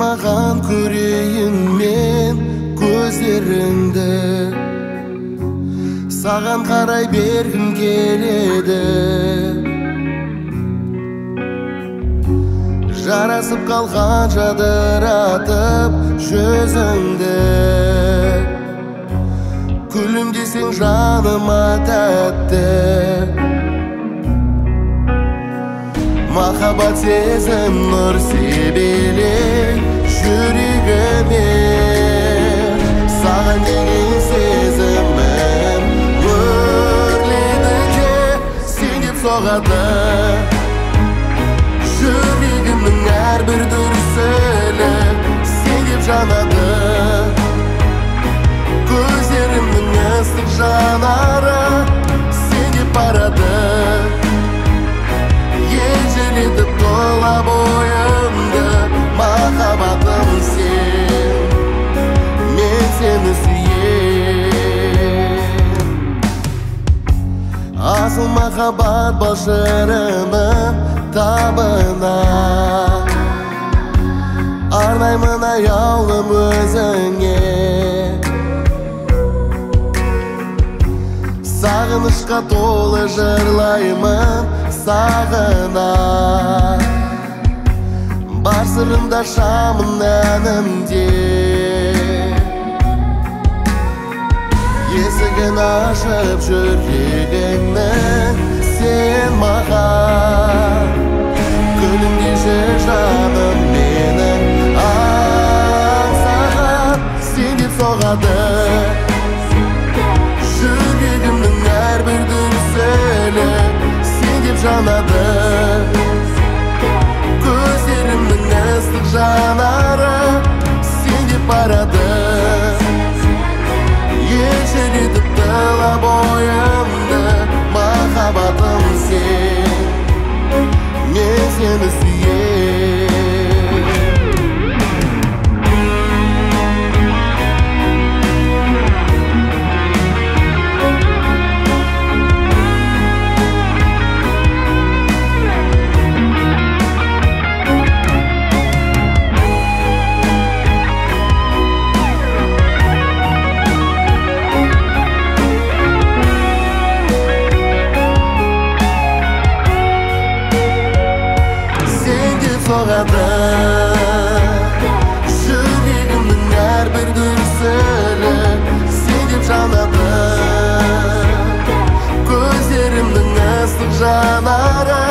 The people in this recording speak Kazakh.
Маған көрейін мен көздеріңді, саған қарай бергім келеді. Жарасып қалған жадыратып жүзіңді, күлімдесең жаныма тәтті. Махаббат сезім нұр себелей жүрегіме, саған деген сезімім өрледі де сен деп соғады. Жүрегімнің әрбір дүрсілі сен деп жанады. Көздерімнің ыстық жанары сен деп барады. Елжіретіп тола бойымды махаббатым сен, мен сені сүйем. Асыл махаббат балшырының табына, арнаймын аяулым өзіңе. Сағынышқа толы жырлаймын сағына, бар сырымда шамын әнімде. Есігін ашып жүрегіңнің сен маған, күлімдеші жаным менің аңсаған сен деп соғады. Жүрегімнің әрбір дүрсілі сен деп жанады. Көздерімнің ыстық жанары сен деп барады. Елжіретіп тұла бойымды махаббатым сен, мен сені сүйем. Жүрегімнің әрбір дүрсілі сен деп жанады. Көздерімнің ыстық жанары